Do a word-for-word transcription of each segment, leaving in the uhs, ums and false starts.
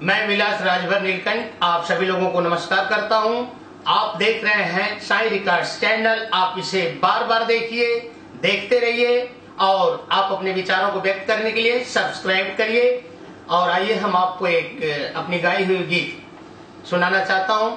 मैं विलास राजभर नीलकंठ आप सभी लोगों को नमस्कार करता हूं। आप देख रहे हैं साई रिकॉर्ड्स चैनल। आप इसे बार बार देखिए, देखते रहिए और आप अपने विचारों को व्यक्त करने के लिए सब्सक्राइब करिए। और आइए हम आपको एक अपनी गाई हुई गीत सुनाना चाहता हूं।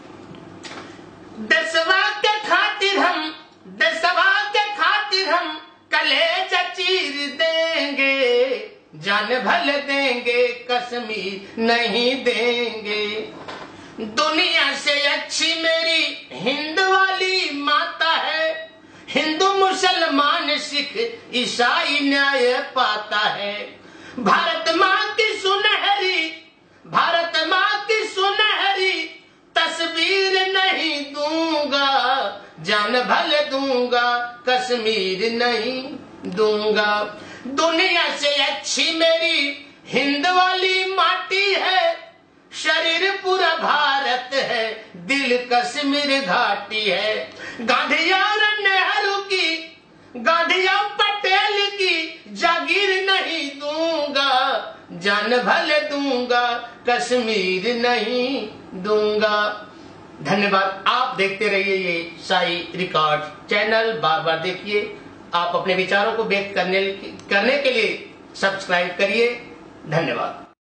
दसवा के खातिर हम दसवा के खातिर हम कलेजा चीर देंगे, जान भल देंगे कश्मीर नहीं देंगे। दुनिया से अच्छी मेरी हिंद वाली माता है, हिंदू मुसलमान सिख ईसाई न्याय पाता है। भारत माँ की सुनहरी भारत माँ की सुनहरी तस्वीर नहीं दूंगा, जान भल दूंगा कश्मीर नहीं दूंगा। दुनिया से अच्छी मेरी हिंद वाली माटी है, शरीर पूरा भारत है, दिल कश्मीर घाटी है। गांधी और नेहरू की गांधी और पटेल की जागीर नहीं दूंगा, जान भले दूंगा कश्मीर नहीं दूंगा। धन्यवाद। आप देखते रहिए ये साई रिकॉर्ड चैनल, बार बार देखिए। आप अपने विचारों को व्यक्त करने करने के लिए सब्सक्राइब करिए। धन्यवाद।